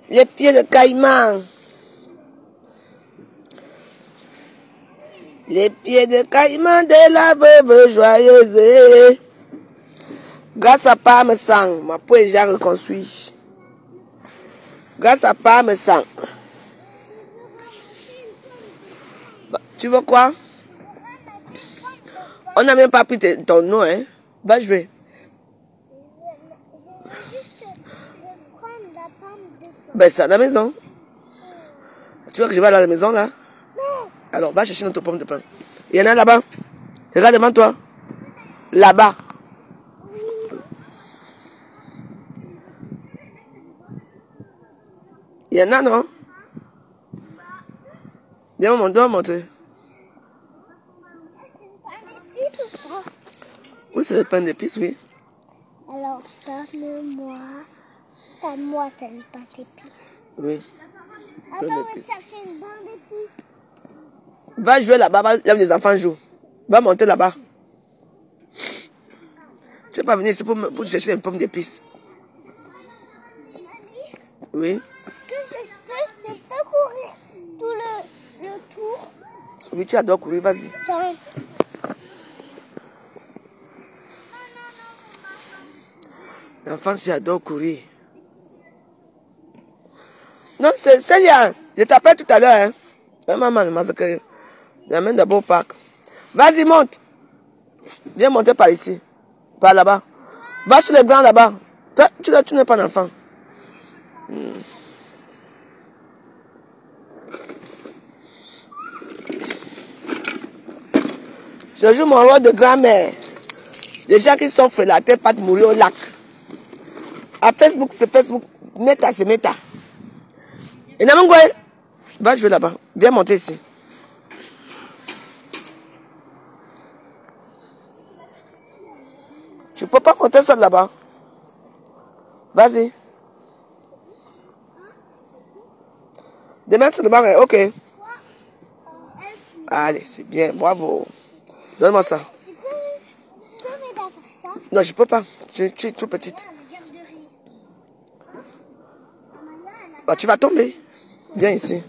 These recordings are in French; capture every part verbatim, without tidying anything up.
Les pieds de caïman. Les pieds de caïman de la veuve joyeuse. Grâce à Parmesan, ma peau est déjà reconstruite. Grâce à Parmesan. Bah, tu veux quoi? On n'a même pas pris ton nom, hein? Va jouer. Ben, c'est à la maison. Tu vois que je vais aller à la maison, là? Non. Alors, va chercher notre pomme de pain. Il y en a là-bas. Regarde devant toi. Là-bas. Il y en a, non? Viens, on doit montrer. Oui, c'est le pain d'épices, oui. Alors, donne-moi. C'est moi, c'est le pain d'épices. Oui. Attends, on va chercher une pain d'épices. Va jouer là-bas, là où les enfants jouent. Va monter là-bas. Tu n'es pas venu ici pour, pour chercher une pomme d'épices. Oui. Est-ce que je peux, je peux courir tout le, le tour? Oui, tu adores courir, vas-y. L'enfant, s'y adore courir. Non, c'est Célia. Je t'appelle tout à l'heure. Hein. La maman, le massacre. J'amène d'abord au parc. Vas-y, monte. Viens monter par ici. Par là-bas. Va chez les grands là-bas. Toi, tu, tu n'es pas un enfant. Hmm. Je joue mon rôle de grand-mère. Les gens qui sont frélatés pas de mourir au lac. À Facebook, c'est Facebook. Meta, c'est Meta. Et Namangwe, va jouer là-bas. Viens monter ici. Tu peux pas monter ça là-bas. Vas-y. Demain, c'est le bar. Ok. Allez, c'est bien. Bravo. Donne-moi ça. Tu peux, tu peux m'aider à faire ça? Non, je peux pas. Tu, tu es trop petite. Bah, tu vas tomber. Viens ici.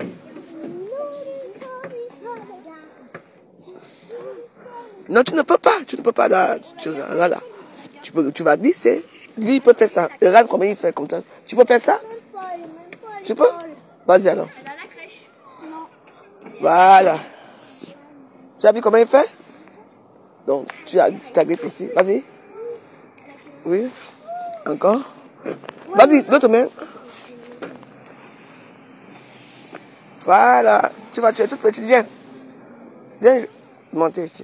Non, tu ne peux pas. Tu ne peux pas là. Tu, là, là. Tu, peux, tu vas glisser. Lui, il peut faire ça. Regarde comment il fait comme ça. Tu peux faire ça? Tu peux? Vas-y alors. Voilà. Tu as vu comment il fait? Donc, tu as tu t'agrippes ici. Vas-y. Oui. Encore. Vas-y, l'autre main. Voilà. Tu vas, tu es toute petite. Viens. Viens monter ici.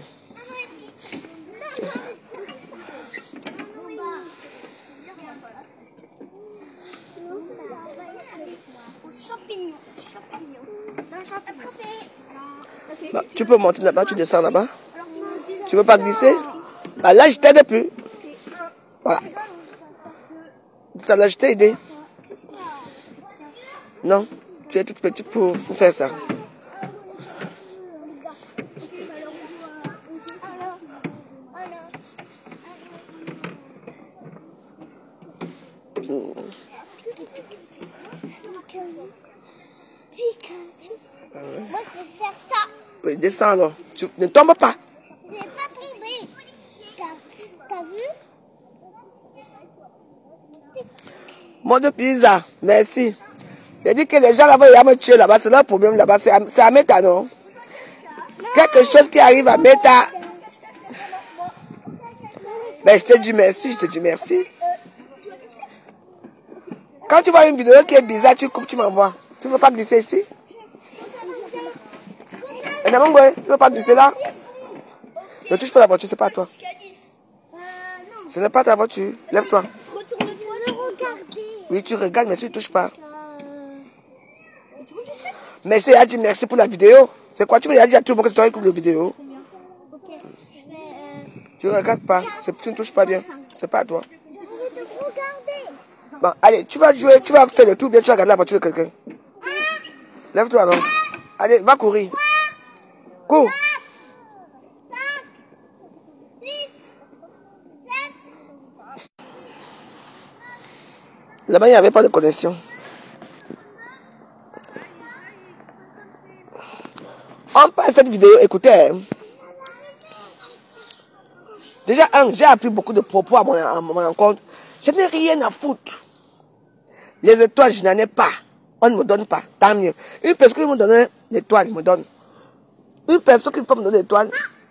Bah, tu peux monter là-bas, tu descends là-bas. Tu veux pas glisser? Bah, là, je t'aide plus. Voilà. Tout à l'heure, je t'ai aidé. Non, tu es toute petite pour, pour faire ça. Moi, je vais faire ça. Oui, descends alors. Tu ne tombes pas. Je vais pas tomber. T'as vu? Mot de pizza, merci. J'ai dit que les gens là-bas, ils vont me tuer là-bas. C'est leur problème là-bas. C'est à, à Meta, non? non? Quelque chose qui arrive à Meta. Ben, je te dis merci, je te dis merci. Quand tu vois une vidéo qui est bizarre, tu coupes, tu m'envoies. Tu ne veux pas glisser ici? Et non, tu ne veux pas glisser là? Ne touche pas la voiture, c'est pas à toi. Ce n'est pas ta voiture. Lève-toi. Oui, tu regardes, mais tu ne touches pas. Mais c'est à dire merci pour la vidéo. C'est quoi? Tu veux dire à tout le monde que tu as écouté la vidéo? Tu ne regardes pas. Tu ne touches pas bien. C'est pas à toi. Bon, allez, tu vas jouer, tu vas faire le tout bien, tu vas regarder la voiture de quelqu'un. Lève-toi alors. Allez, va courir. Cours. Là-bas, il n'y avait pas de connexion. cette vidéo, écoutez. Hein. Déjà, un, j'ai appris beaucoup de propos à mon, à mon encontre. Je n'ai rien à foutre. Les étoiles, je n'en ai pas. On ne me donne pas. Tant mieux. Une personne qui me donne l'étoile, me donne. Une personne qui peut me donner l'étoile.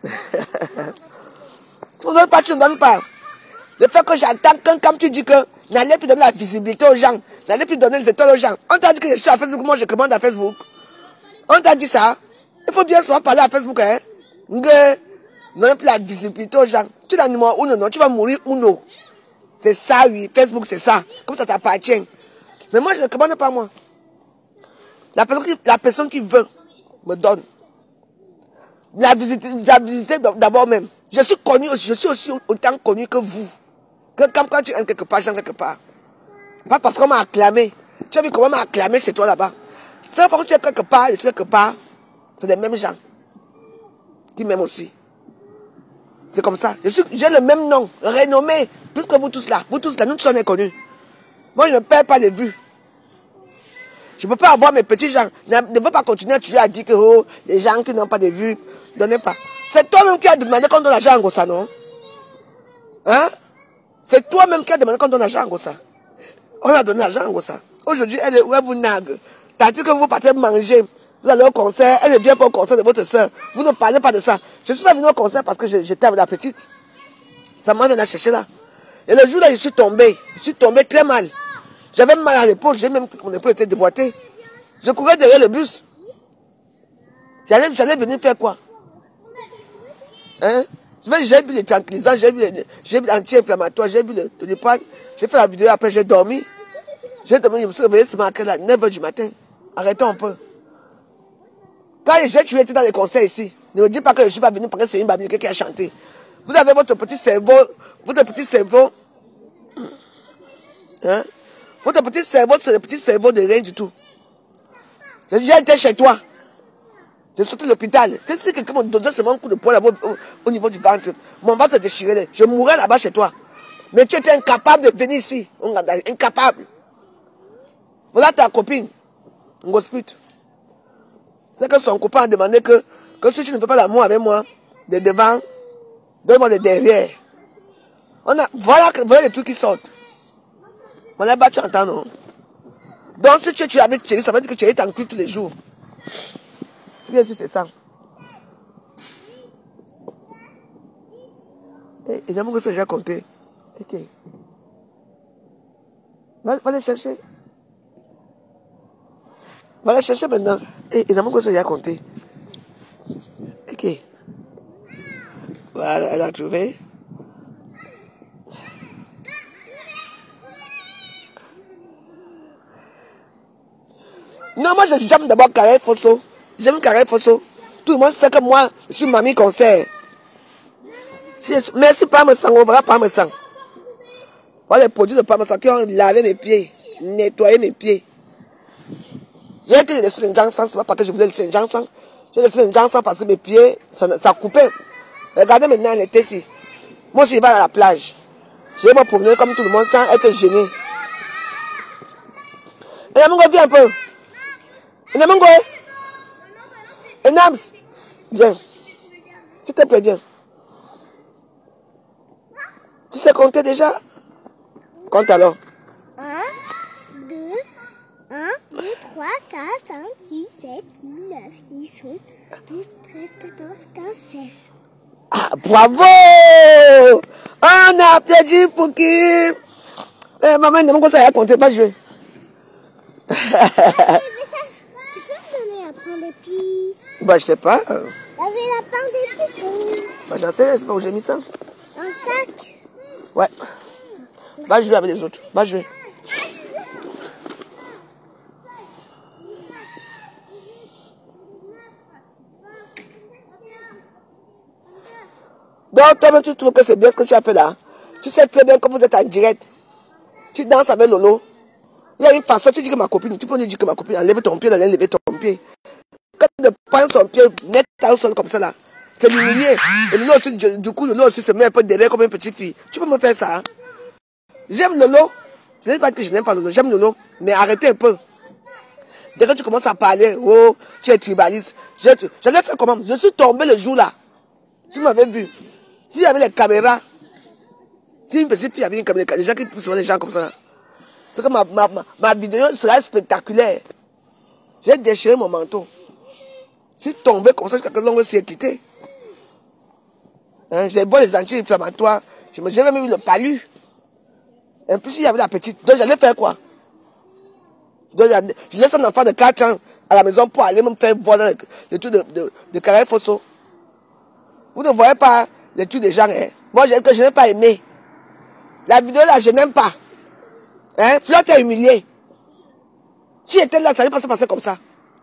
Tu ne me donnes pas, tu ne me donnes pas. Le fait que j'attends que quand tu dis que n'allez plus donner la visibilité aux gens, n'allez plus donner les étoiles aux gens. On t'a dit que je suis à Facebook, moi je commande à Facebook. On t'a dit ça. Il faut bien souvent parler à Facebook. Hein. Ne donne plus la visibilité aux gens. Tu es dans le numéro uno, non, tu vas mourir uno. C'est ça, oui. Facebook, c'est ça. Comme ça t'appartient. Mais moi, je ne commande pas moi. La personne qui, la personne qui veut me donne. La visite, la visite d'abord même. Je suis connu aussi, je suis aussi autant connu que vous. Que quand, quand tu es quelque part, quelque part. Pas parce qu'on m'a acclamé. Tu as vu comment on m'a acclamé chez toi là-bas. Sauf que tu es quelque part, je suis quelque part. C'est les mêmes gens. Qui m'aiment aussi. C'est comme ça. Je suis, j'ai le même nom, renommé, plus que vous tous là. Vous tous là, nous tous sommes inconnus. Moi, je ne perds pas de vue. Je ne peux pas avoir mes petits gens. Ne, ne veux pas continuer à tuer à dire que oh, les gens qui n'ont pas de vue, donnez pas. C'est toi-même qui as demandé qu'on donne l'argent à Ngossa, non? Hein? C'est toi-même qui as demandé qu'on donne l'argent à Ngossa. On a donné l'argent à Ngossa. Aujourd'hui, elle est où vous nague. Tandis que vous partez manger. Vous allez au concert, elle ne vient pas au concert de votre soeur. Vous ne parlez pas de ça. Je ne suis pas venu au concert parce que j'étais avec la petite. Ça m'a venu la chercher là. Et le jour là, je suis tombé. Je suis tombé très mal. J'avais mal à l'épaule, j'ai même mon épaule était déboîtée. Je courais derrière le bus. J'allais, j'allais venir faire quoi? Hein? J'ai bu les tranquillisants, j'ai bu l'anti-inflammatoire, j'ai bu le doliprane. J'ai fait la vidéo, après j'ai dormi. J'ai dormi, je me suis réveillé ce matin là, neuf heures du matin. Arrêtons un peu. Quand j'ai tué dans les concerts ici, ne me dites pas que je ne suis pas venu parce que c'est une babine qui a chanté. Vous avez votre petit cerveau, votre petit cerveau. Hein? Votre petit cerveau, c'est le petit cerveau de rien du tout. J'ai été chez toi. J'ai sauté de l'hôpital. Si quelqu'un me donnait seulement un coup de poing là-bas au, au niveau du ventre, mon ventre se déchirait. Je mourrais là-bas chez toi. Mais tu étais incapable de venir ici. Incapable. Voilà ta copine. Ngosput. C'est que son copain a demandé que, que si tu ne fais pas l'amour avec moi, de devant, donne-moi de derrière. On a, voilà, voilà les trucs qui sortent. On a battu en temps, non? Donc si tu es avec Thierry, ça veut dire que tu es en cul tous les jours. C'est ça. Et il y a beaucoup de choses que j'ai compté. Ok. Va, va les chercher. Va les chercher maintenant. Et il y a beaucoup de choses que j'ai compté. Ok. Voilà, elle a trouvé. Non, moi j'aime d'abord Carré Fosso. J'aime Carré Fosso. Tout le monde sait que moi, je suis mamie concert. Merci Parmesan, on va Parmesan. Voilà les produits de Parmesan qui ont lavé mes pieds, nettoyé mes pieds. J'ai été laissé les gens sans, c'est pas parce que je voulais laisser les gens sans. J'ai laissé les gens sans parce que mes pieds, ça, ça coupait. Regardez maintenant l'été ici. Moi je vais à la plage. Je vais me promener comme tout le monde sans être gêné. Et la mongo, viens un peu. Et la mongo, et Nams, viens. S'il te plaît, viens. Tu sais compter déjà? Compte alors. un, deux, un, deux, trois, quatre, cinq, six, sept, huit, neuf, dix, onze, douze, treize, quatorze, quinze, seize. Ah, bravo! On a applaudi pour qui? Eh, maman, ne me ça à compter, pas jouer. Tu peux me donner la pain d'épices? Bah, je sais pas. J'avais la pain d'épices. Bah, j'en sais, c'est pas où j'ai mis ça. Un sac. Ouais. Va jouer avec les autres. Va jouer. Donc, toi-même, tu trouves que c'est bien ce que tu as fait là. Tu sais très bien que vous êtes en direct. Tu danses avec Lolo. Il y a une façon, tu dis que ma copine, tu peux lui dire que ma copine enlève ton pied, elle a enlevé ton pied. Quand tu prends son pied net au sol comme ça là, c'est l'humilier. Et Lolo aussi, du coup, Lolo aussi se met un peu derrière comme une petite fille. Tu peux me faire ça? Hein? J'aime Lolo. Je ne dis pas que je n'aime pas Lolo, j'aime Lolo. Mais arrêtez un peu. Dès que tu commences à parler, oh, tu es tribaliste. J'allais faire comment? Je suis tombé le jour là. Si vous m'avez vu, s'il y avait les caméras, si une petite fille avait une caméra, les gens qui poussent les gens comme ça, c'est que ma, ma, ma, ma vidéo sera spectaculaire. J'ai déchiré mon manteau. Je suis tombé comme ça jusqu'à que l'ongle s'est quitté. Hein, j'ai beau les anti-inflammatoires, j'ai même eu le palu. En plus, il y avait la petite. Donc, j'allais faire quoi? Donc, je laisse un enfant de quatre ans à la maison pour aller me faire voir le, le truc de, de, de Carré Fosso. Vous ne voyez pas les trucs des gens. Hein? Moi, je, que je n'ai pas aimé. La vidéo là, je n'aime pas. Hein? Fleur t'es humilié. Si j'étais là, ça allait pas se passer comme ça.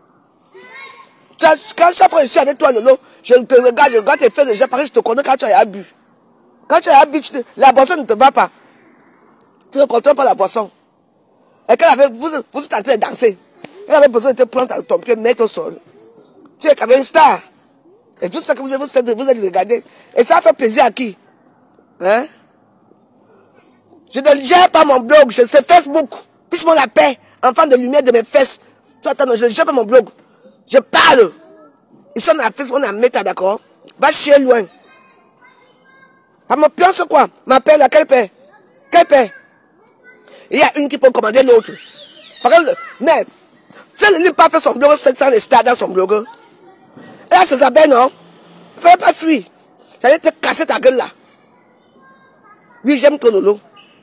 Quand chaque fois que je suis avec toi, Lolo, je te regarde, je regarde tes faits déjà, pareil, je te connais quand tu as bu. Quand tu as bu, te, la boisson ne te va pas. Tu ne contrôles pas la boisson. Et quand avait, vous, vous êtes en train de danser, elle avait besoin de te prendre ton pied, mettre au sol. Tu es comme une star. Et tout ça que vous avez, vous avez, vous avez regardé. Et ça fait plaisir à qui? Hein? Je ne gère pas mon blog, je sais Facebook. Fiche-moi la paix, enfant de lumière de mes fesses. Tu attends, je ne gère pas mon blog. Je parle. Ils sont à Facebook, on est à Meta, d'accord? Va chier loin. À mon pion, c'est quoi? Ma paix, là, quelle paix? Quelle paix? Il y a une qui peut commander l'autre. Mais, si elle ne pas fait son blog, c'est sans les stars dans son blog. Et là, c'est sa belle, non? Fais pas fuir. J'allais te casser ta gueule là. Oui, j'aime ton Lolo.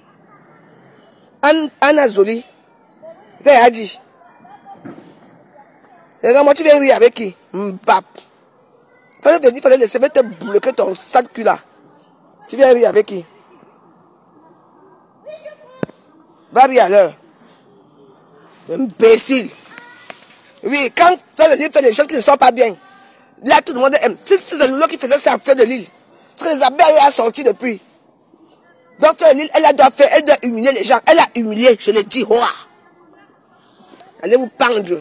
Anna Zoli. Qu'est-ce qu'elle a dit? Regarde-moi, tu viens rire avec qui? Mbap. Fallait venir, fallait laisser te bloquer ton sale cul là. Tu viens rire avec qui? Va rire à l'heure. Imbécile. Oui, quand le livre fait des choses qui ne sont pas bien, là tout le monde aime. Si c'est le Lolo qui faisait ça de l'île, parce que les abeilles a sorti depuis. Donc sur l'île, elle doit faire, elle doit humilier les gens. Elle a humilié, je l'ai dit. Ouah. Allez vous pendre.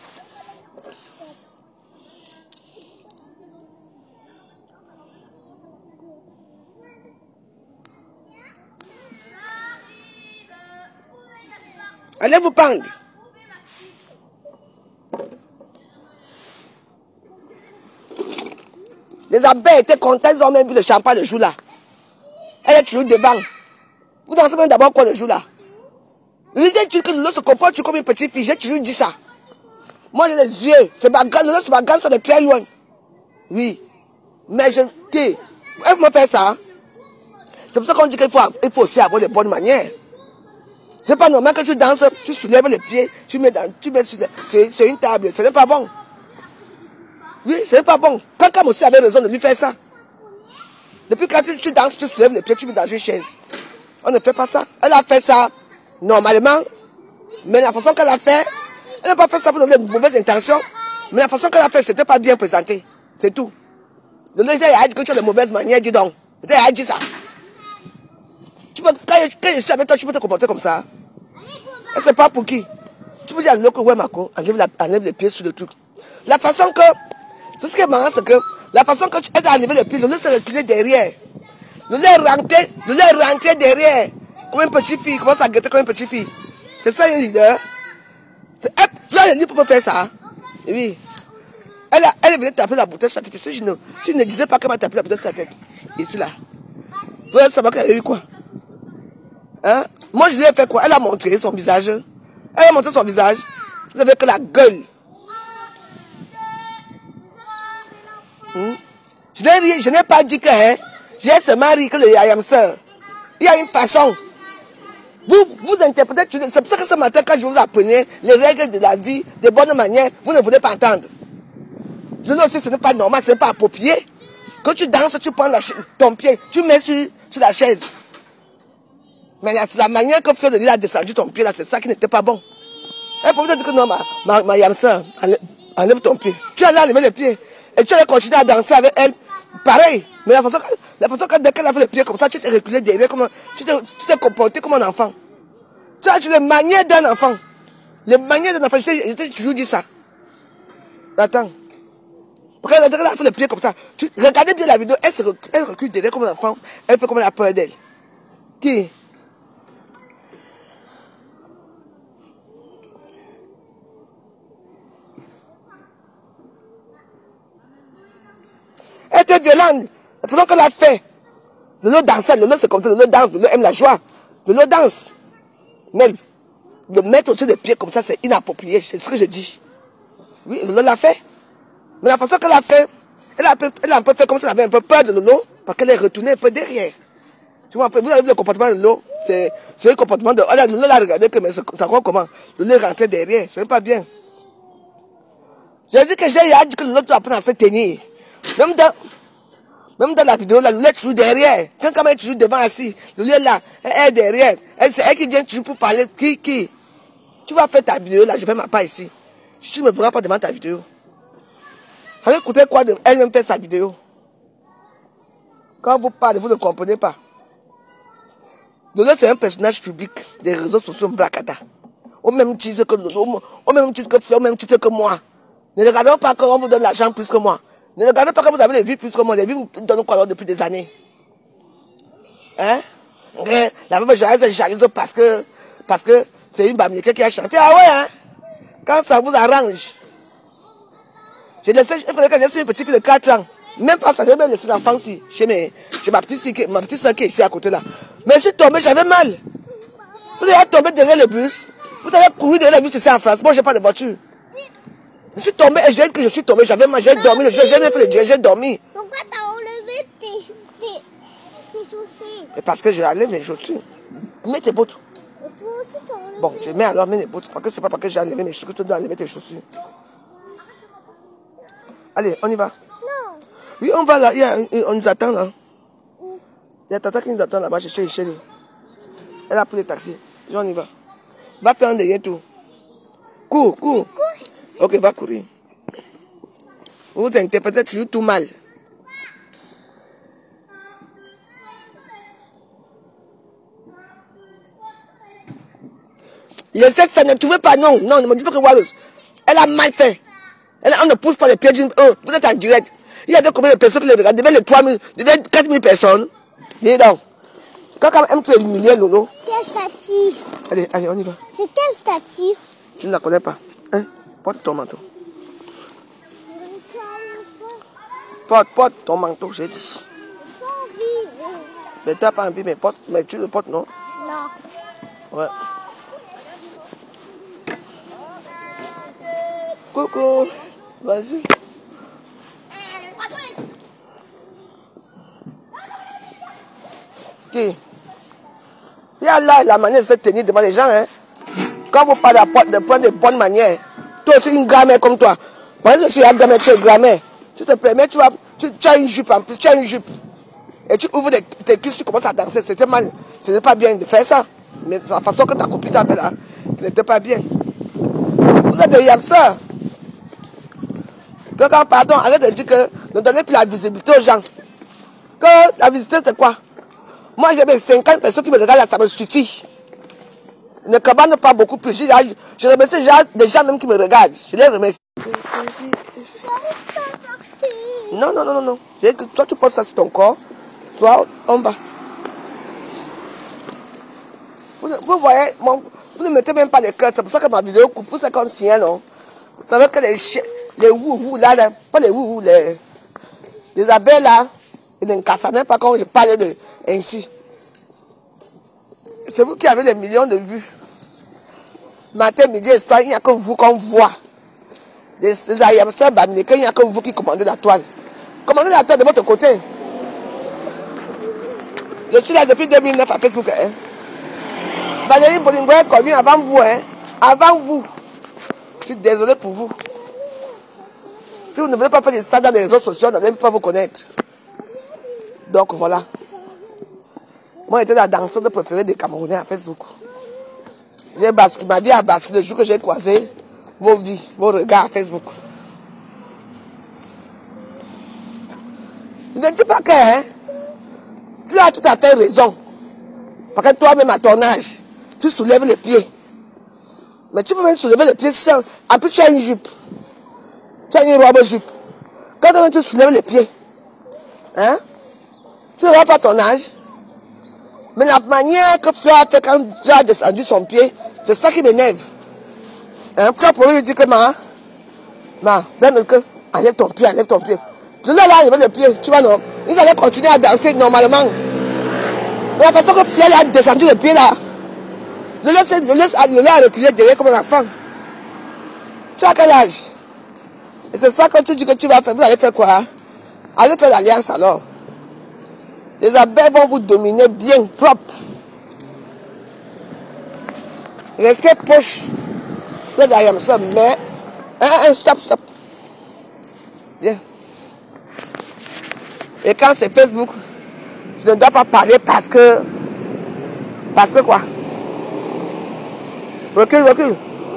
Allez vous pendre. Les abeilles étaient contentes, ils ont même vu le champagne le jour là. Elle est toujours devant. Vous dansez même d'abord quoi le jour là? L'idée que Lolo se comporte comme une petite fille, j'ai toujours dit ça. Moi j'ai les yeux, c'est ma gamme, Lolo c'est ma gamme, ça de très loin. Oui. Mais je dis, elle me fait ça. C'est pour ça qu'on dit qu'il faut, il faut aussi avoir les bonnes manières. C'est pas normal que tu danses, tu soulèves les pieds, tu mets, dans, tu mets sur, sur une table, ce n'est pas bon. Oui, ce n'est pas bon. Quelqu'un aussi avait raison de lui faire ça. Depuis quand tu, tu danses, tu soulèves les pieds, tu mets dans une chaise. On ne fait pas ça. Elle a fait ça normalement, mais la façon qu'elle a fait, elle n'a pas fait ça pour donner de mauvaises intentions, mais la façon qu'elle a fait, c'était pas bien présenté. C'est tout. Le logiciel a dit que tu as de mauvaises manières, dis donc. Il a dit ça. Tu peux, quand, quand je suis avec toi, tu peux te comporter comme ça. Et c'est pas pour qui. Tu peux dire à l'autre, ouais, Marco, enlève, la, enlève les pieds sur le truc. La façon que, c'est ce qui est marrant, c'est que, la façon que tu aides à enlever les pieds, le lait s'est reculé derrière. Le lait est rentré, le lait est rentré derrière. Comme une petite fille, il commence à guetter comme une petite fille. C'est ça, un leader. C'est, tu as le pour me faire ça. Oui. Elle, a, elle est venue taper la bouteille sur la tête. Si je ne, si je ne disais pas qu'elle m'a tapé la bouteille sur la tête. Ici, là. Vous allez savoir qu'elle a eu quoi? Hein? Moi, je lui ai fait quoi? Elle a montré son visage. Elle a montré son visage. Vous n'avez que la gueule. Hmm? Je n'ai pas dit que hein, j'ai seulement ri que le yayam sœur. Il y a une façon. Vous, vous interprétez. C'est pour ça que ce matin, quand je vous apprenais les règles de la vie, de bonne manière, vous ne voulez pas entendre. Le nom aussi, ce n'est pas normal, ce n'est pas approprié. Quand tu danses, tu prends la, ton pied, tu mets sur, sur la chaise. Mais c'est la manière que Fleur de Lille a descendu ton pied là, c'est ça qui n'était pas bon. Elle pouvait dire que non, ma, ma, ma yamseur, enlève, enlève ton pied. Tu allais enlever le pied. Et tu allais continuer à danser avec elle. Pareil. Mais la façon, la façon que dès qu'elle a fait le pied comme ça, tu t'es reculé derrière, comme, tu t'es comporté comme un enfant. Tu as les manières d'un enfant. Les manières d'un enfant, je t'ai toujours dit ça. Attends. Quand elle a fait le pied comme ça, tu, regardez bien la vidéo, elle, se recule, elle recule derrière comme un enfant, elle fait comme elle a peur d'elle. Qui? été violent. La façon qu'elle a fait. Lolo dansait, Lolo c'est comme ça, Lolo danse, Lolo aime la joie. Lolo danse. Mais le mettre au-dessus des pieds comme ça, c'est inapproprié. C'est ce que je dis. Oui, Lolo l'a fait. Mais la façon qu'elle a fait, elle a, elle a un peu fait comme si elle avait un peu peur de Lolo, parce qu'elle est retournée un peu derrière. Tu vois, vous avez vu le comportement de Lolo, c'est le comportement de... Oh, Lolo l'a regardé, que, mais ça croit comment? Lolo est rentré derrière, c'est pas bien. J'ai dit que j'ai dit que Lolo doit apprendre à se tenir. Même dans... Même dans la vidéo, là, Lolo est toujours derrière. Quand quand même est toujours devant assis, Lolo est là, elle est derrière. C'est elle qui vient toujours pour parler. Qui, qui? Tu vas faire ta vidéo, là, je fais ma part ici. Tu ne me verras pas devant ta vidéo. Ça va coûter quoi de elle-même faire sa vidéo? Quand vous parlez, vous ne comprenez pas. Lolo, c'est un personnage public des réseaux sociaux Bracada. Au même titre que Lolo, au même titre que au même titre que moi. Ne regardez pas qu'on vous donne l'argent plus que moi. Ne regardez pas que vous avez des vues plus que moi. Les vues vous donnent quoi alors depuis des années? Hein? La veuve Joyeuse est jalouse parce que parce que c'est une bamileke qui a chanté. Ah ouais, hein? Quand ça vous arrange. J'ai laissé, il fallait que je laisse une petite fille de quatre ans. Même pas ça, j'ai même laissé l'enfant ici, chez, mes, chez ma petite soeur, ma petite soeur qui est ici à côté là. Mais je suis tombé, j'avais mal. Vous avez tombé derrière le bus. Vous avez couru derrière le bus ici en France. Moi, j'ai pas de voiture. Je suis tombé et je dis que je suis tombé, j'avais mal, j'ai dormi, j'ai jamais fait le Dieu, j'ai dormi. Pourquoi t'as enlevé tes, tes, tes chaussures? Et parce que je enlève mes chaussures. Mets tes bottes. Et toi aussi t'as enlevé. Bon, je mets alors mes bottes. Parce que c'est pas parce que j'ai enlevé mes chaussures que tu dois enlever tes chaussures. Allez, on y va. Non. Oui, on va là, il y a, on nous attend là. Il y a Tata qui nous attend là-bas, chez Chérie. Elle a pris le taxi. On y va. Va faire un derrière tout. Cours, cours. Ok, va courir. Vous interprétez toujours tout mal. Le sexe, ça ne trouvait pas, non, non, ne me dis pas que Wallace. Elle a mal fait. Elle, on ne pousse pas les pieds d'une... Oh, vous êtes en direct. Il y avait combien de personnes qui les regardaient? Devant les trois mille, devant quatre mille personnes. Dis donc. Quand quand même tu es humilié, Lolo. Quel statut? Allez, allez, on y va. C'est quel statut? Tu ne la connais pas. Hein? Porte ton manteau. Porte, porte ton manteau, j'ai dit. J'ai pas envie. Mais tu n'as pas envie, mais porte, mais tu le portes, non? Non. Ouais. Coucou. Vas-y. Qui? Il y a là la manière de se tenir devant les gens, hein. Quand vous parlez de prendre de bonnes manières, toi aussi une grand-mère comme toi. Parce que je suis la grand-mère, tu es grand-mère. Tu te permets, tu, as, tu, tu as une jupe en plus, tu as une jupe. Et tu ouvres des, tes cuisses, tu commences à danser. C'était mal. Ce n'est pas bien de faire ça. Mais la façon que ta copine t'a fait là, ce n'était pas bien. Vous êtes des yamseurs. Quand, pardon, arrête de dire que ne donnez plus la visibilité aux gens. Que la visibilité c'est quoi? Moi j'ai mes cinquante personnes qui me regardent là, ça me suffit. Ne commande pas beaucoup plus. Je, je remercie des gens même qui me regardent. Je les remercie. Non, non, non, non, non. Soit tu poses ça sur ton corps, soit on va. Vous, vous voyez, mon, vous ne mettez même pas les cœurs. C'est pour ça que ma vidéo coupe. Vous savez qu'on tient, non? Vous savez que les chiens, les wou-wou là, là, pas les wou-wou, les, les abeilles là, et les cassanets, pas quand je parle de ainsi. C'est vous qui avez des millions de vues. Matin, midi et soir, il n'y a que vous qu'on voit. Les, les ayamseurs, il n'y a que vous qui commandez la toile. Commandez la toile de votre côté. Je suis là depuis deux mille neuf à Facebook. Hein. Valérie Bolingo est connue avant vous. Hein. Avant vous. Je suis désolé pour vous. Si vous ne voulez pas faire ça dans les réseaux sociaux, vous n'allez pas vous connaître. Donc voilà. Moi, j'étais la danseuse préférée des Camerounais à Facebook. J'ai basculé, ma vie a basculé le jour que j'ai croisé vos vies, vos regards à Facebook. Je ne dis pas que, hein, tu as tout à fait raison. Parce que toi-même, à ton âge, tu soulèves les pieds. Mais tu peux même soulever les pieds seul. En plus, tu as une jupe. Tu as une robe jupe. Quand même tu soulèves les pieds, hein, tu ne vois pas ton âge. Mais la manière que Fleur a fait quand tu as descendu son pied, c'est ça qui m'énerve. Hein, Fleur pourrait lui dire que ma, ma, donne le que, enlève ton pied, enlève ton pied. Le là, il avait le pied, tu vois, non? Ils allaient continuer à danser normalement. De la façon que Fiel a descendu le pied là. Le laisse, le laisse, le laisse reculer derrière comme un enfant. Tu as quel âge? Et c'est ça que tu dis que tu vas faire. Vous allez faire quoi? Allez faire l'alliance alors. Les abeilles vont vous dominer bien, propre. Restez poche. Là, derrière ça, mais. Hein, hein, stop, stop. Viens. Et quand c'est Facebook, je ne dois pas parler parce que. Parce que quoi? Recule, recule.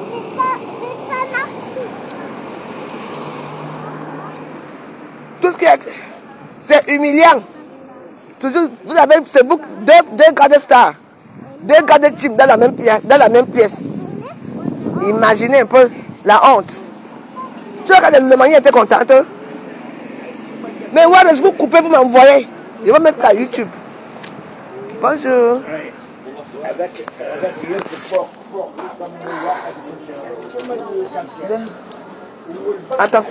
Tout ce qui est. C'est humiliant. Toujours, vous avez Facebook, deux, deux gars de stars. Deux gars de type dans la même pièce. Dans la même pièce. Imaginez un peu la honte. Tu vois quand le mari était contente. Mais voilà, je vous coupez, vous m'envoyez. Je vais mettre à YouTube. Bonjour. Attends.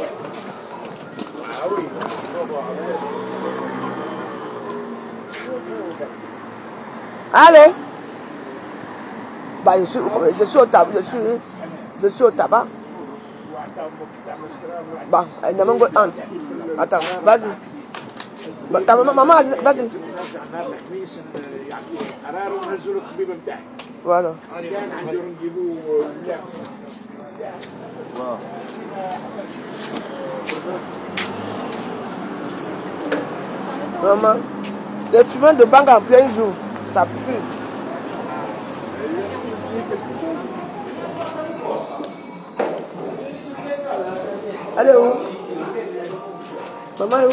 Allez. Bah, je suis, je suis au tabac. Je suis, je suis au tabac. Bah, elle n'a même pas honte. Attends, vas-y. Bah, ta maman, maman, vas-y. Voilà. Maman, les fumeurs de banque en plein jour, ça pue. Elle est où? Maman est où?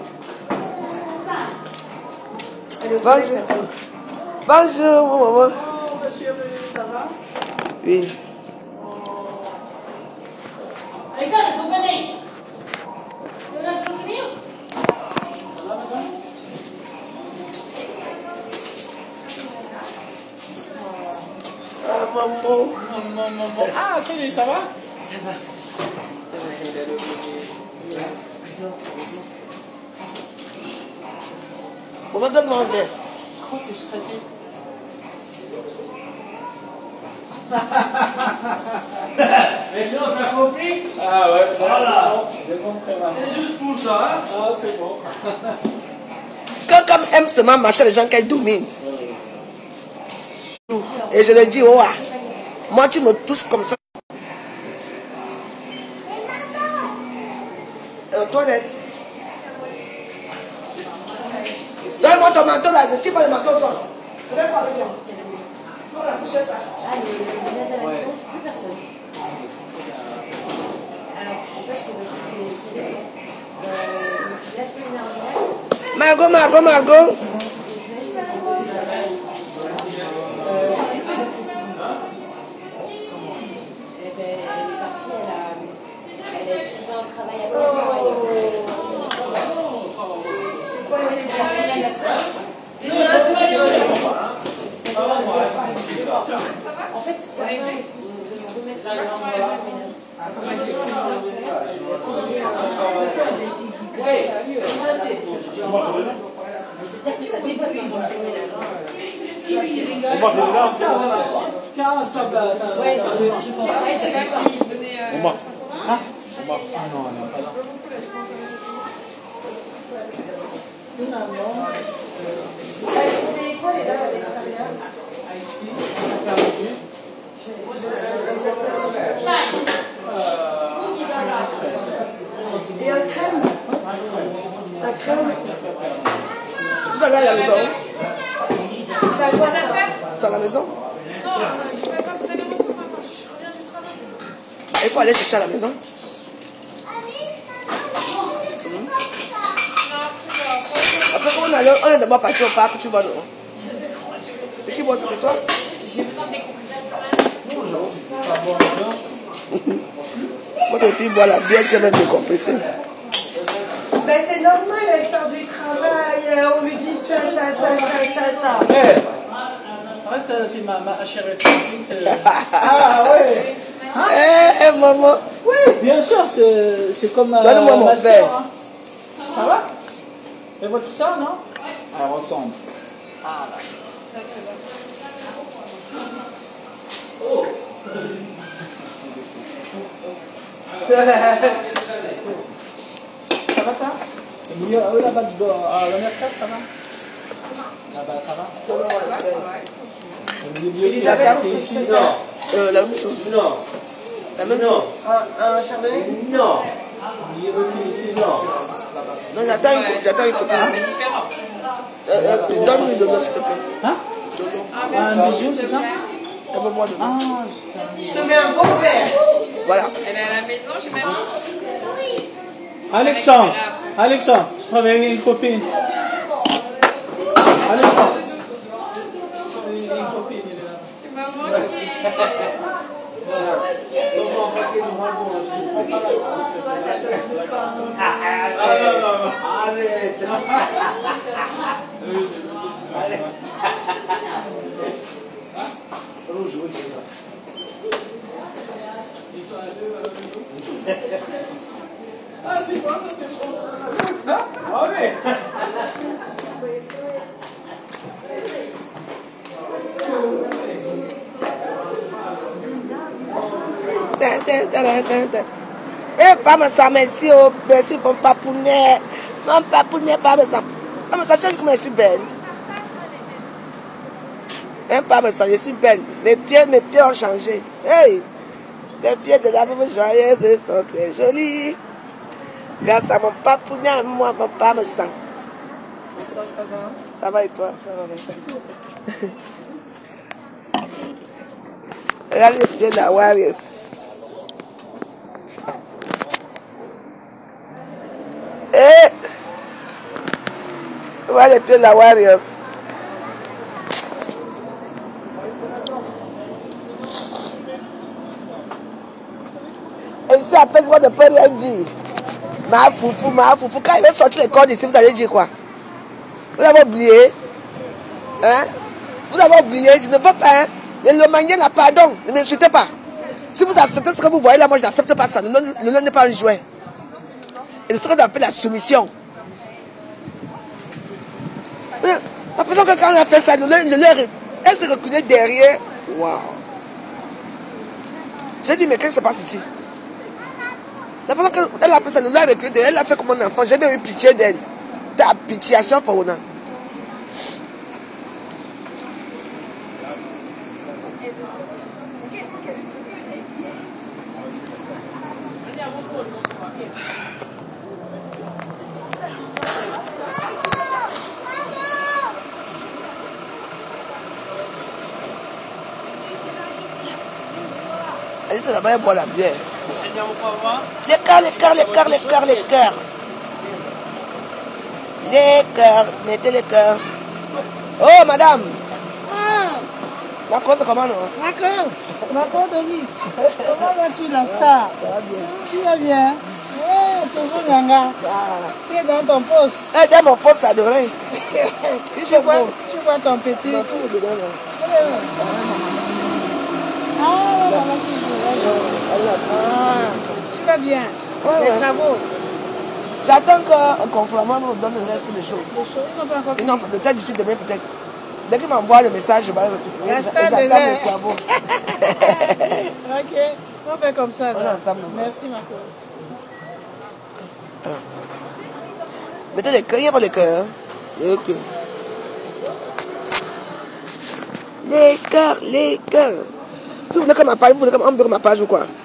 Bonjour. Bonjour, maman. Ça va? Oui. Alexandre, vous venez. Vous allez dormir? Ah, maman. Maman, maman. Ah, salut, ça va? Ça va. Maman, donne-moi un verre. Quand tu es stressé? Maintenant, t'as compris? Ah ouais, ça Voilà. va, c'est bon. J'ai compris maintenant. C'est juste pour ça, hein? Ah, c'est bon. Quand comme aime seulement marcher les gens qu'elle domine. Et je le dis, oh, ah, moi tu me touches comme ça. Et aux toilettes. Donne-moi ton manteau là, tu pas le manteau au sol. Je vais parler bien. Tu vas la coucher ça. Ah, les ménages à la maison, plus personne. Alors, en fait, c'est récent. Euh, la semaine dernière. Margot, Margot, Margot. En fait, ça va aussi de remettre la ménage. C'est-à-dire que ça dépote quand on se ménage. quarante, ça va. Ouais, je pense pas. Ouais, j'ai pas. On marche. Ah, on marche. Ah non, non, pas là. Finalement, les écoles est là à l'extérieur. Ici, on va faire le jus. Et un crème. Un crème. Vous allez à la maison? Ça doit faire. C'est à la maison? Non, je ne vais pas vous aller mon tour, maman. Je reviens du travail. Il faut aller chercher à la maison. Après, quand on, allait, on est d'abord parti au parc, tu vois, non? C'est qui boit ça, c'est toi? J'ai besoin de décompresser. Bonjour. Pas bon, bonjour. Votre fille boit la bière qu'elle va décompresser. Ben c'est normal, elle sort du travail, on lui dit ça, ça, ça, ça, ça, ça. Eh, arrête, c'est ma, ma chérie petite. Ah ouais. Hein? Eh, maman. Oui, bien sûr, c'est c'est comme euh, Donne-moi mon ma verre. sœur, hein. Ça va? Et votre soeur, non? Elle ressemble. Ah là. Oh. Ça va, toi? Et mieux, eux là-bas, à la mercredi, ça va? Là-bas, ça va? Elisabeth, ici, non. Euh, la même chose. Non. La même non. chose. Un, un chardonnay? Non. Non. Non, j'attends une, j'attends une copine. Euh, euh, Donne-lui de l'eau, s'il te plaît. Hein? Un bijou, c'est ça? Un peu moins de l'eau. Ah, Je te mets un bon verre. Voilà. Elle est à la maison, j'imagine. Alexandre, Alexandre, je travaille avec une copine. Alexandre. Une copine, elle est là. C'est maman qui Ah, c'est quoi ça, t'es chaud? Ah oui. Eh, pas me ça, merci, oh, merci pour mon papounet. Mon papounet, pas me ça. Pas me ça, je suis merci belle. Hein, pas me ça, je suis belle. Mes pieds, mes pieds ont changé. Hey, les pieds de la femme joyeuse sont très jolis. Grâce à mon papounet, moi, mon pas me ça. Ça, ça va. Ça va et toi? Ça va, merci. Regarde les pieds de la Warriors. Eh! Voilà les pieds de la Warriors. Et ici, après, vous ne pouvez rien dire. Ma foufou, ma foufou. Quand il va sortir les cordes ici, vous allez dire quoi? Vous avez oublié? Hein? Vous avez oublié? Je ne peux pas, hein? Le manier n'a pardon. Ne m'insultez pas. Si vous acceptez ce que vous voyez là, moi je n'accepte pas ça. Le nom n'est pas un jouet. Et ce qu'on appelle la soumission. La façon que quand on a fait ça, le leur, elle s'est reculée derrière. Waouh. J'ai dit, mais qu'est-ce qui se passe ici? La façon qu'elle a fait ça, le leur reculé derrière, elle a fait comme un enfant. J'ai bien eu pitié d'elle. T'as pitié à chaque fois. Elle c'est là-bas, elle boit la bière. Les cœurs, les cœurs, les cœurs, les cœurs, les cœurs. Les cœurs, mettez les cœurs. Oh, madame. Ah, D'accord, c'est comment, non? d'accord. D'accord, Denise. Comment vas-tu, la star? Tu vas bien? Oui, toujours Nyanga. Tu es dans ton poste. Eh, dans mon poste adoré. Tu vois, tu vois ton petit. Ah, maman qui joue. Ah, tu vas bien? Ouais, Les ouais. travaux. J'attends qu'un confinement me donne le reste des choses. Les choses, ils n'ont pas encore Et non, peut-être d'ici demain, peut-être. Dès qu'il m'envoie le message, je vais récupérer. La star de J'attends l'air. mes travaux. Ok, on fait comme ça. On est donc. ensemble. Merci, ma copine. Mettez les cœurs, il n'y a pas les cœurs. Ok. Les cœurs, les cœurs. Si vous voulez que ma page, vous voulez que ma page ou quoi?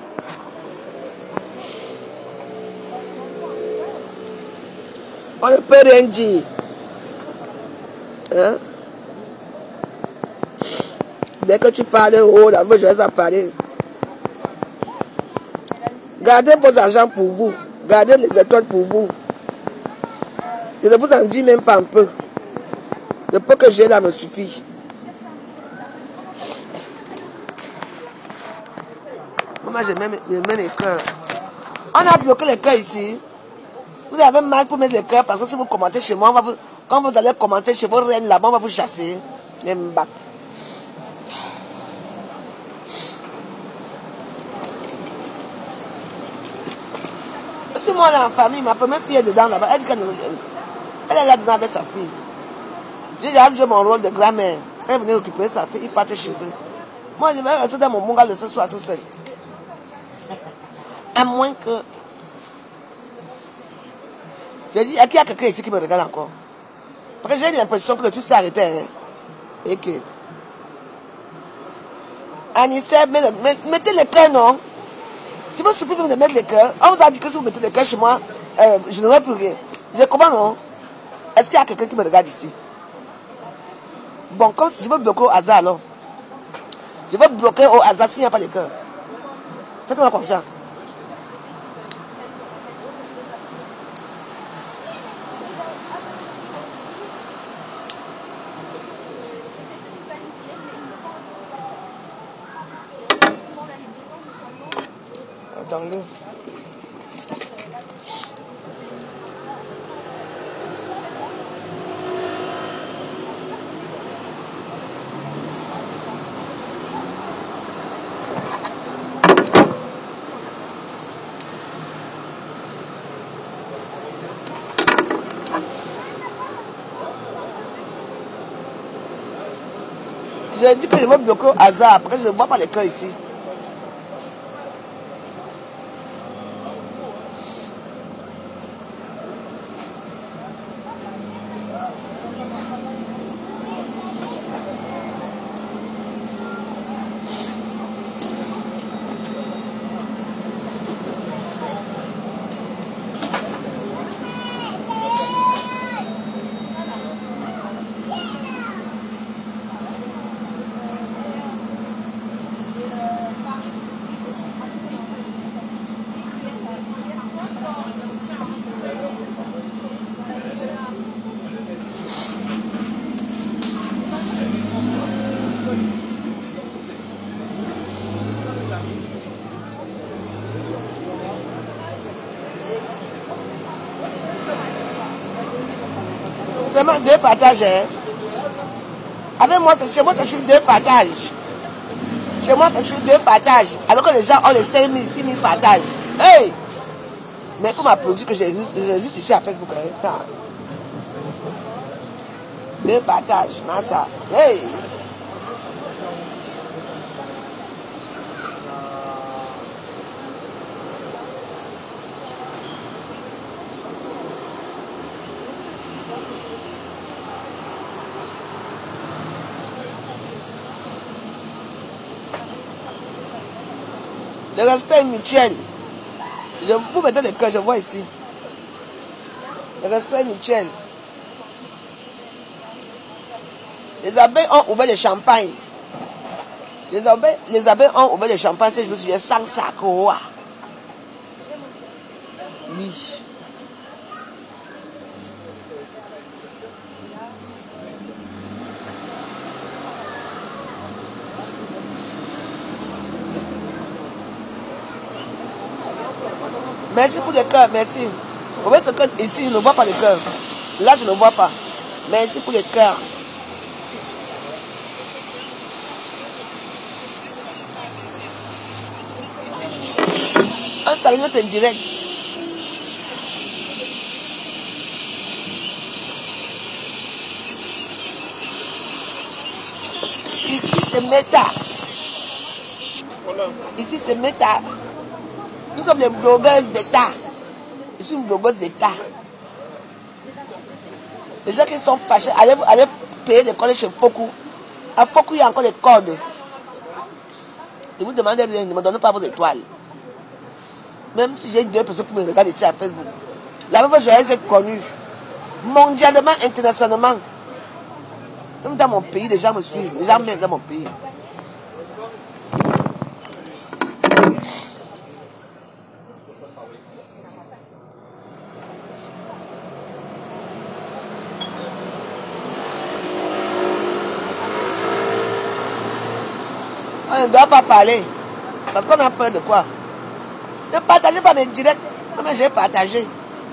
On ne peut rien dire. Hein? Dès que tu parles, oh, là, je vais à parler. Gardez vos argents pour vous. Gardez les étoiles pour vous. Je ne vous en dis même pas un peu. Le peu que j'ai là me suffit. Moi, j'ai même les cœurs. On a bloqué les cœurs ici. Vous avez mal pour mettre les cœurs parce que si vous commentez chez moi, on va vous, quand vous allez commenter chez vos reines là-bas, on va vous chasser. Les mbap. Si moi, là, en famille, ma première fille est dedans là-bas, elle dit qu'elle elle est là dedans avec sa fille. J'ai déjà joué mon rôle de grand-mère. Elle venait occuper sa fille, il partait chez eux. Moi, je vais rester dans mon bungalow ce soir tout seul. À moins que... J'ai dit, est-ce qu'il y a quelqu'un ici qui me regarde encore? Parce que j'ai l'impression que tout s'est arrêté. Hein? Et que... Anissa, mettez le cœur, non? Je veux supprimer de mettre le cœur. On vous a dit que si vous mettez le cœur chez moi, euh, je n'aurai plus rien. Je dis, comment non? Est-ce qu'il y a quelqu'un qui me regarde ici? Bon, comme je veux bloquer au hasard alors. Je veux bloquer au hasard s'il n'y a pas de cœur. Faites-moi confiance. Attendez. Je dis que je vais bloquer au hasard parce que je ne vois pas les cœurs ici. Seulement deux partages. Hein. Avec moi, chez moi, c'est deux partages. Chez moi, c'est deux partages. Alors que les gens ont les cinq mille, six mille partages. Hey! Mais il faut m'applaudir que je résiste ici à Facebook. Hein. Deux partages. Non, ça. Hey! Le respect mutuel. Je vous mettez le cœur, je vois ici. Le respect mutuel. Les abeilles ont ouvert le champagne. Les abeilles, les abeilles ont ouvert le champagne ces jours-ci. Je sens ça quoi. Oui. Merci pour le cœur, merci. Vous voyez ce que ici, je ne vois pas le cœur. Là, je ne vois pas. Merci pour le cœur. Un salut en direct. Ici, c'est méta. Ici, c'est méta. Nous sommes les blogueuses d'État. Je suis une blogueuse d'État. Les gens qui sont fâchés, allez, allez payer des codes chez Foku. À Foku, il y a encore des codes. Ne vous demandez rien, ne me donnez pas vos étoiles. Même si j'ai deux personnes qui me regardent ici à Facebook. La même fois, je les ai connues. Mondialement, internationalement. Même dans mon pays, les gens me suivent. Les gens m'aiment dans mon pays. On ne doit pas parler. Parce qu'on a peur de quoi? Ne partagez pas mes directs. Non, mais j'ai partagé.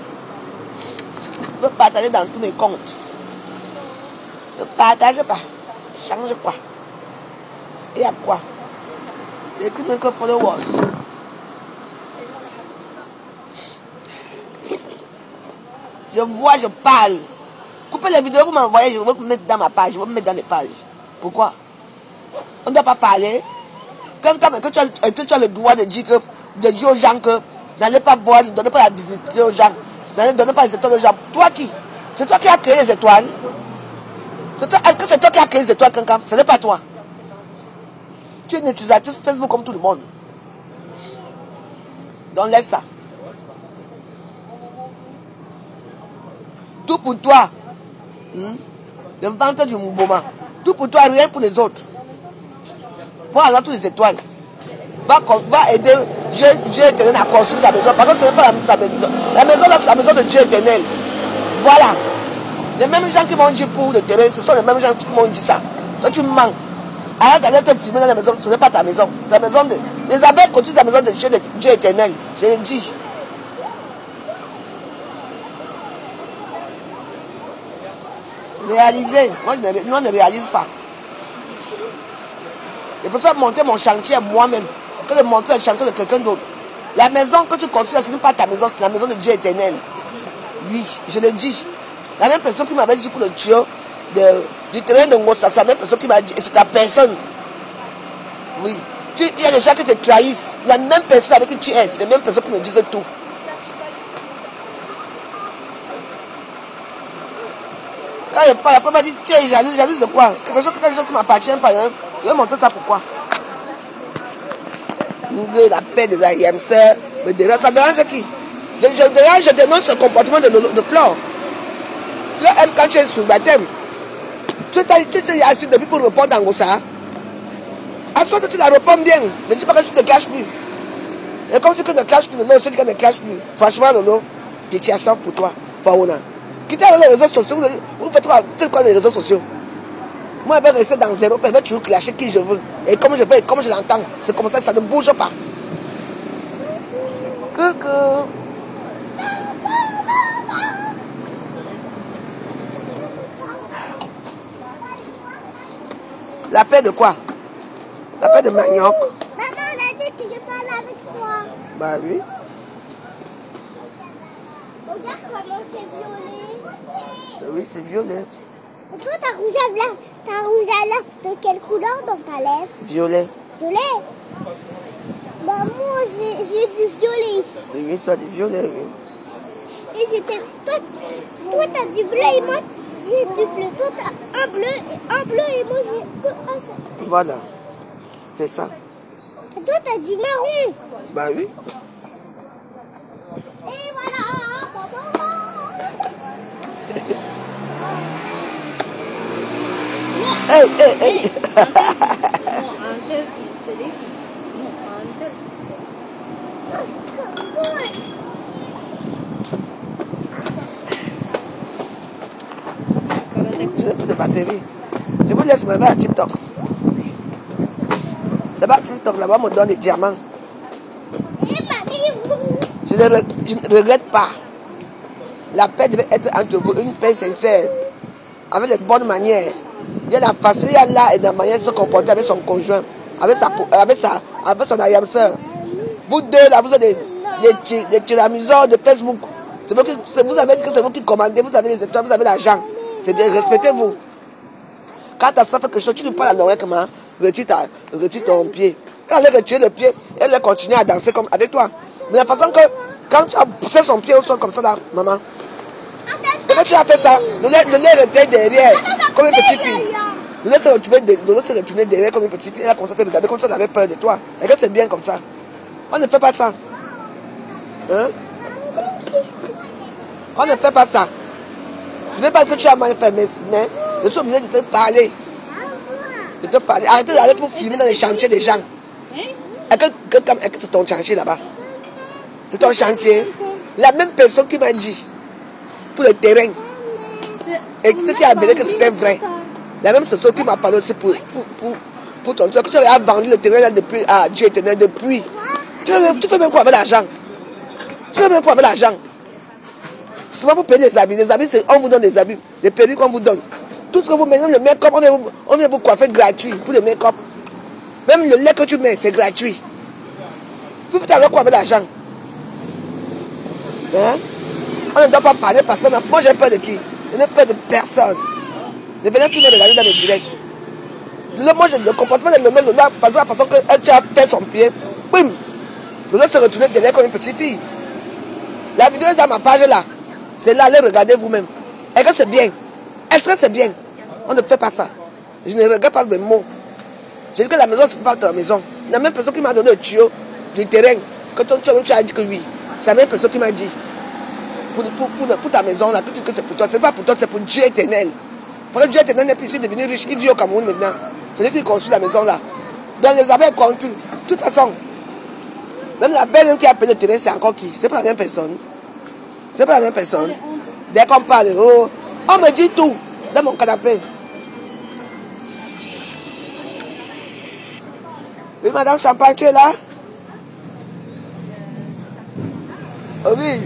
Je veux partager dans tous mes comptes. Ne partagez pas. Ça change quoi? Et à quoi? J'écris même que followers. Je vois, je parle. Coupez les vidéos, vous m'envoyez, je vais vous mettre dans ma page, je vais vous mettre dans les pages. Pourquoi? On ne doit pas parler. Quand, quand, quand tu, as, tu as le droit de dire, que, de dire aux gens que n'allez pas voir, ne donnez pas la visite aux gens, ne donnez pas les étoiles aux gens. Toi qui? C'est toi qui as créé les étoiles. C'est toi, c'est toi qui as créé les étoiles, Kankan. Ce n'est pas toi. Tu es une utilisatrice Facebook comme tout le monde. Donc laisse ça. Tout pour toi. Hmm? Le ventre du mouvement. Tout pour toi, rien pour les autres. Pour avoir toutes les étoiles. Va, va aider Dieu, Dieu éternel à construire sa maison. Parce que ce n'est pas la, sa maison. La maison, là, c'est la maison de Dieu éternel. Voilà. Les mêmes gens qui m'ont dit pour le terrain, ce sont les mêmes gens qui m'ont dit ça. Toi, tu mens. Arrête d'aller te filmer dans la maison. Ce n'est pas ta maison. C'est la maison de. Les abeilles construisent la maison de Dieu, de Dieu éternel. Je le dis. Réaliser. Moi, je ne, moi, je ne réalise pas. Je préfère monter mon chantier moi-même que de monter le chantier de quelqu'un d'autre. La maison que tu construis, ce n'est pas ta maison, c'est la maison de Dieu éternel. Oui, je le dis. La même personne qui m'avait dit pour le Dieu de, du terrain de Ngossa, c'est la même personne qui m'a dit, et c'est ta personne. Oui. Tu, il y a des gens qui te trahissent. La même personne avec qui tu es, c'est la même personne qui me disent tout. Quand je parle, après, elle m'a dit, tu es jalouse, jalouse de quoi? Quelque chose, quelque chose qui ne m'appartient pas. Hein? Je vais montrer ça pourquoi. Oubliez la paix des Ayemseurs, me dérange. Ça dérange qui? Je, je dérange, je dénonce le comportement de, de Flore. Tu l'aimes quand tu es sous baptême. Tu t'es assis depuis pour répondre dans Ngossa. À ce que tu la réponds bien. Ne dis pas que tu ne te caches plus. Et comme tu ne te caches plus, Lolo, c'est que tu ne te caches plus. Franchement, Lolo, pitié à ça pour toi. Paona. Quittez les réseaux sociaux. Vous faites quoi, vous faites quoi les réseaux sociaux? Moi, je vais rester dans zéro. Je vais toujours clasher qui je veux. Et comme je veux, et comme je l'entends. C'est comme ça, ça ne bouge pas. Coucou. La paix de quoi? La paix de manioc. Maman, on a dit que je parle avec toi. Bah oui. Regarde comment c'est violet. Oui, c'est violet. Et toi, ta rouge à lèvres, ta rouge à lèvres de quelle couleur dans ta lèvre? Violet. Violet. Bah moi, j'ai du violet ici. Oui, ça du violet, oui. Et j'étais... Toi, toi t'as du bleu et moi, j'ai du bleu. Toi, t'as un bleu, et un bleu et moi, j'ai que un seul. Voilà. C'est ça. Et toi, t'as du marron. Bah oui. Et voilà. Hey, hey, hey. Je n'ai plus de batterie. Je vous laisse me faire à TikTok. Là-bas, TikTok, là-bas, me donne des diamants. Je ne, je ne regrette pas. La paix devait être entre vous, une paix sincère, avec les bonnes manières. Il y a la façon, il y a là et la manière de se comporter avec son conjoint, avec sa, avec sa, avec son ayam-sœur. Vous deux là, vous êtes des, des, des tiramisors de Facebook. C'est vous, qui, vous avez dit que c'est vous qui commandez, vous avez les étoiles, vous avez l'argent. C'est bien, respectez-vous. Quand tu as fait quelque chose, tu ne parles à l'oreille comment retire, ta, retire ton pied. Quand elle a retiré le pied, elle a continué à danser comme avec toi. Mais la façon que, quand tu as poussé son pied au sol comme ça là, maman, et quand tu as fait ça, le lait, le lait était derrière, comme une petite fille. Le lait s'est retourné, le lait s'est retourné derrière comme une petite fille. Elle a commencé à te regarder comme ça, elle avait peur de toi. Et que c'est bien comme ça. On ne fait pas ça. Hein? On ne fait pas ça. Je ne veux pas que tu as mal fait, mais, mais je suis obligé de te parler. De te parler. Arrêtez d'aller pour filmer dans les chantiers des gens. Et que, que, que, que c'est ton chantier là-bas. C'est ton chantier. La même personne qui m'a dit pour le terrain. Et ce qui a donné que c'était vrai. La même personne qui m'a parlé aussi pour, pour, pour, pour ton truc. Tu as vendu le terrain là depuis à Dieu éternel depuis. Tu fais, même, tu fais même quoi avec l'argent? Tu fais même quoi avec l'argent? C'est pas pour payer les habits. Les habits, on vous donne des habits. Les perruques, on vous donne. Tout ce que vous mettez, le make-up, on vient, on vient vous coiffer gratuit pour le make-up. Même le lait que tu mets, c'est gratuit. Vous faites alors quoi avec l'argent? Hein? On ne doit pas parler parce que moi j'ai peur de qui? Je n'ai peur de personne. Ne venez plus me regarder dans mes directs. Le, moi, le comportement de Lomé Lola, par exemple, la façon qu'elle a fait son pied, bim, Lola se retourner derrière comme une petite fille. La vidéo est dans ma page là. C'est là, allez regarder vous-même. Est-ce que c'est bien? Est-ce que c'est bien? On ne fait pas ça. Je ne regarde pas mes mots. J'ai dit que la maison, c'est pas ta maison. La même personne qui m'a donné le tuyau du terrain, que ton tuyau, tu as dit que oui. C'est la même personne qui m'a dit. Pour, pour, pour, pour ta maison là, que tu dis que c'est pour toi. C'est pas pour toi, c'est pour Dieu éternel. Parce que Dieu éternel n'est plus ici devenu riche. Il vit au Cameroun maintenant. C'est lui qui construit la maison là. Donc les avait construit. De toute façon, même la belle même qui a payé le terrain, c'est encore qui? C'est pas la même personne. C'est pas la même personne. Dès qu'on parle, oh, on me dit tout dans mon canapé. Oui, madame Champagne, tu es là? Oh, oui.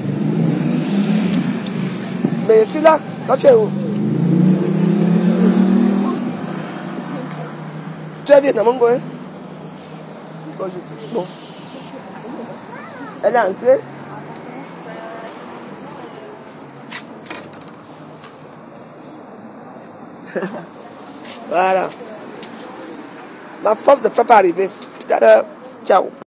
Mais je suis là. Toi, tu es où? Tu as dit Namongo, hein? Bon. Elle est entrée. Voilà. Ma force ne fait pas arriver. Tout à l'heure. Ciao.